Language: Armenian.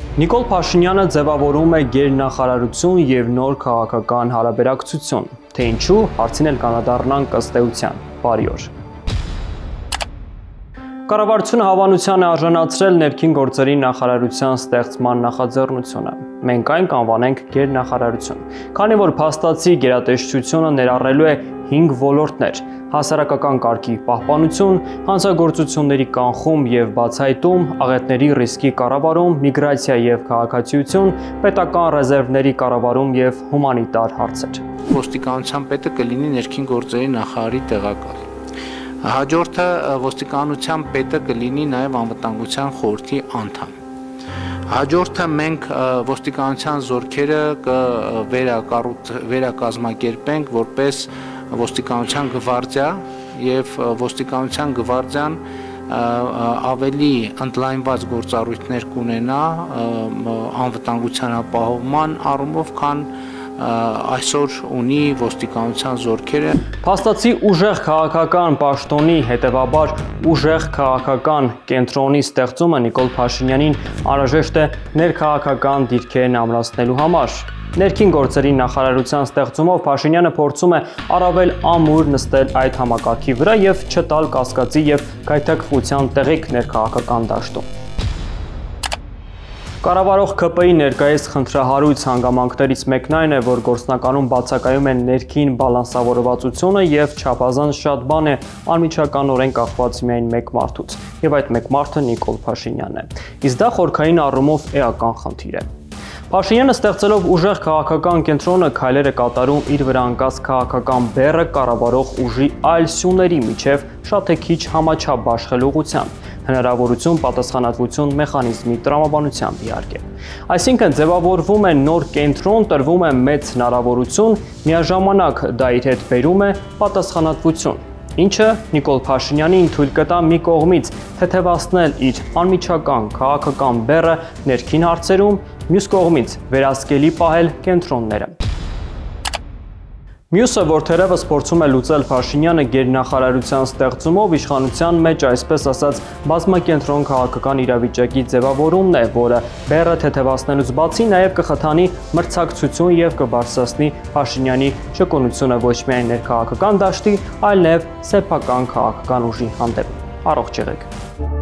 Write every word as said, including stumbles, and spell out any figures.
Նիկոլ Փաշինյանը ձևավորում է գերնախարարություն և նոր քաղաքական հարաբերակցություն, թե ինչու հարցին էլ կանադառնանք ըստ էության, բարի օր։ Կառավարությունը հավանության է արժանացրել ներքին գործերի նախարարության ստեղծման նախաձեռնությունը։ Մենք այն կանվանենք գերնախարարություն, քանի որ փաստացի գերատեսչությունը ներառելու է հինգ ոլորտներ՝ հասարակական կարգի պահպանություն, հանցագործությունների կանխում և բացահայտում, աղետների ռիսկի կառավարում, միգրացիա և քաղաքացիություն, պետական ռեզերվների կառավարում և հումանիտար հարցեր։ Ոստիկանության պետը կլինի ներքին գործերի նախարարի տեղակալ։ Հաջորդը ոստիկանության պետը կլինի նաև անվտանգության խորհրդի անդամ։ Հաջորդը մենք ոստիկանության զորքերը վերակազմակերպենք որպես ոստիկանության գվարդիա և ոստիկանության գվարդիան ավելի ընդլայնված գործառույթներ կունենա անվտանգության ապահովման առումով, քան այսօր ունի ոստիկանության զորքերը։ Փաստացի ուժեղ քաղաքական պաշտոնի, հետևաբար ուժեղ քաղաքական կենտրոնի ստեղծումը Նիկոլ Փաշինյանին անհրաժեշտ է ներքաղաքական դիրքերն ամրացնելու համար։ Ներքին գործերի նախարարության ստեղծումով Փաշինյանը փորձում է առավել ամուր նստել այդ համակարգի վրա և չտալ կասկածի և գայթակղության տեղիք ներքաղաքական դաշտում։ Կառավարող K P-ի ներկայիս խնդրահարույց հանգամանքներից մեկն այն է, որ գործնականում բացակայում է ներքին բալանսավորվածությունը և չափազանց շատ բան է անմիջականորեն կախված միայն մեկ մարդուց, և այդ մեկ մարդը Նիկոլ Փաշինյանն է, իսկ դա խորքային առումով էական խնդիր է։ Փաշինյանը ստեղծելով ուժեղ քաղաքական կենտրոնը քայլեր է կատարում իր վրա ընկած քաղաքական բեռը կառավարող ուժի այլ սյուների միջև շատ թե քիչ համաչափ բաշխելու ուղղությամբ, հնարավորություն պատասխանատվություն մեխանիզմի տրամաբանությամբ իհարկե։ Այսինքն ձևավորվում է նոր կենտրոն, տրվում է մեծ հնարավորություն, միաժամանակ դա իր հետ բերում է պատասխանատվություն, ինչը Նիկոլ Փաշինյանին թույլ կտա մի կողմից թեթևացնել իր անմիջական քաղաքական բեռը ներքին հարցերում, մյուս կողմից վերահսկելի պահել կենտրոնները։ Մյուսը, որ թերևս փորձում է լուծել Փաշինյանը գերնախարարության ստեղծումով, իշխանության մեջ, այսպես ասած, բազմակենտրոն քաղաքական իրավիճակի ձևավորումն է, որը բեռը թեթևացնելուց բացի նաև կխթանի մրցակցություն և կբարձրացնի Փաշինյանի ճկունությունը ոչ միայն ներքաղաքական դաշտի, այլ նաև սեփական քաղաքական ուժի հանդեպ։ Առողջ եղեք։